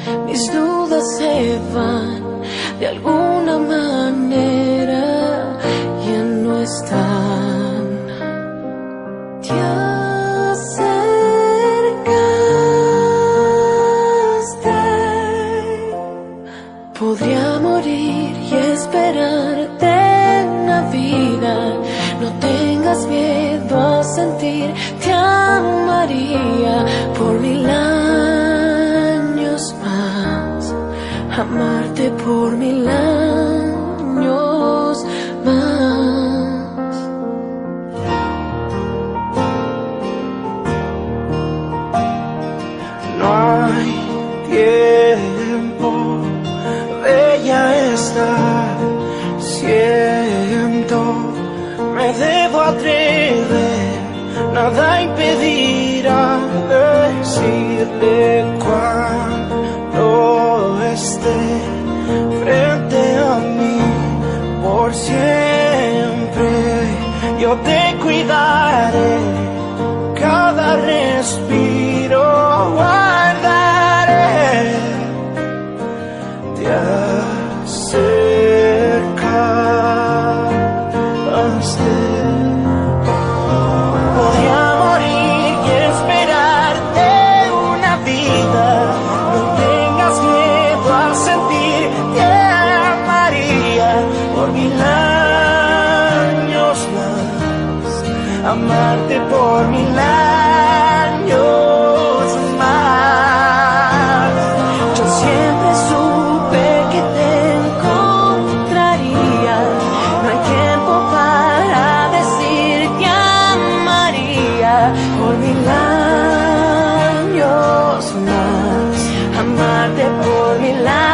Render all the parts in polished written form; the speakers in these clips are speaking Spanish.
mis dudas se van, de alguna manera ya no están. Te acercaste, podría morir y esperarte en la vida. No tengas miedo a sentir, te amaría por 1000 años más, amarte por 1000 años más. No hay tiempo, bella está, siento, me debo atrever, nada impedirá decirle cuando esté frente a mí. Por siempre yo te cuidaré, cada respiro guardaré. Te acercaste, podría morir y esperarte una vida. No tengas miedo a sentir, te amaría por 1000 años más, amarte por 1000 años más. Yo siempre supe que te encontraría, no hay tiempo para decir te amaría por 1000 años más, amarte por 1000 años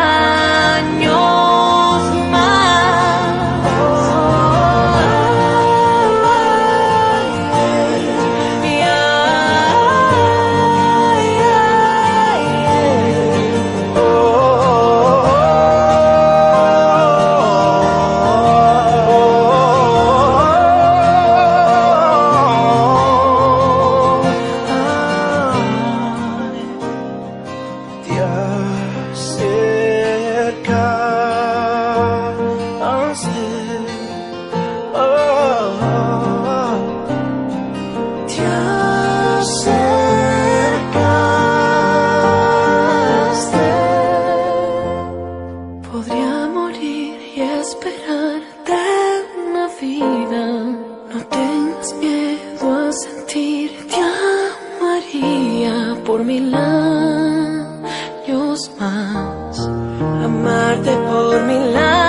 podría morir y esperarte una vida. No tengas miedo a sentir, te amaría por 1000 años más, amarte por 1000 años.